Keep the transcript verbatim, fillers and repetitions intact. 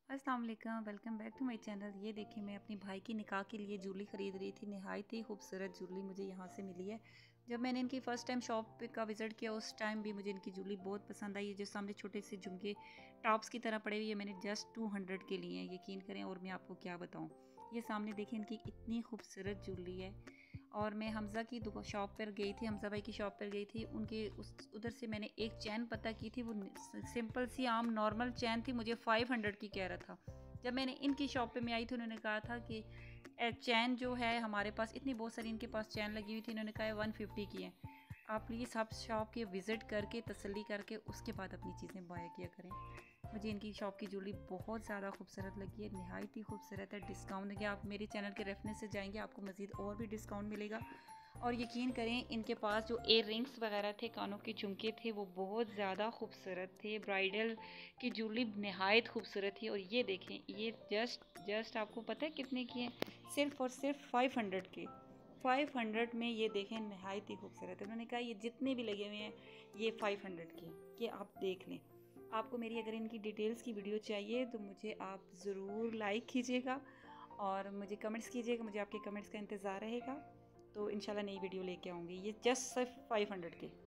अस्सलाम वालेकुम, welcome back to my channel. ये देखिए मैं अपनी भाई की निकाह के लिए जूली ख़रीद रही थी। नहायत ही खूबसूरत जूली मुझे यहाँ से मिली है। जब मैंने इनकी फ़र्स्ट टाइम शॉप पे का विज़िट किया उस टाइम भी मुझे इनकी जूली बहुत पसंद आई। जो सामने छोटे से झुमके टॉप्स की तरह पड़े हुए, ये मैंने जस्ट टू हंड्रेड के लिए हैं, यकीन करें। और मैं आपको क्या बताऊँ, ये सामने देखिए इनकी इतनी खूबसूरत जूली है। और मैं हमज़ा की दुका शॉप पर गई थी, हमज़ा भाई की शॉप पर गई थी। उनके उस उधर से मैंने एक चैन पता की थी, वो सिंपल सी आम नॉर्मल चैन थी, मुझे फाइव हंड्रेड की कह रहा था। जब मैंने इनकी शॉप पे मैं आई थी, उन्होंने कहा था कि चैन जो है हमारे पास इतनी बहुत सारी इनके पास चैन लगी हुई थी, इन्होंने कहा है वन फिफ्टी की है। आप प्लीज़ सब शॉप के विज़िट करके तसल्ली करके उसके बाद अपनी चीज़ें बाय किया करें। मुझे इनकी शॉप की ज्वेलरी बहुत ज़्यादा खूबसूरत लगी है, नहायत ही खूबसूरत है। डिस्काउंट देंगे, आप मेरे चैनल के रेफरेंस से जाएंगे आपको मज़ीद और भी डिस्काउंट मिलेगा। और यकीन करें इनके पास जो एयर रिंग्स वगैरह थे, कानों के झुमके थे, वो बहुत ज़्यादा खूबसूरत थे। ब्राइडल की ज्वेलरी नहायत खूबसूरत थी। और ये देखें, ये जस्ट जस्ट आपको पता है कितने की हैं? सिर्फ और सिर्फ फाइव हंड्रेड के। फाइव हंड्रेड में ये देखें, नहायत ही खूबसूरत है। उन्होंने कहा ये जितने भी लगे हुए हैं ये फाइव हंड्रेड के, ये आप देख लें। आपको मेरी अगर इनकी डिटेल्स की वीडियो चाहिए तो मुझे आप ज़रूर लाइक कीजिएगा और मुझे कमेंट्स कीजिएगा, मुझे आपके कमेंट्स का इंतज़ार रहेगा। तो इंशाल्लाह नई वीडियो लेके आऊँगी। ये जस्ट सिर्फ फाइव हंड्रेड के।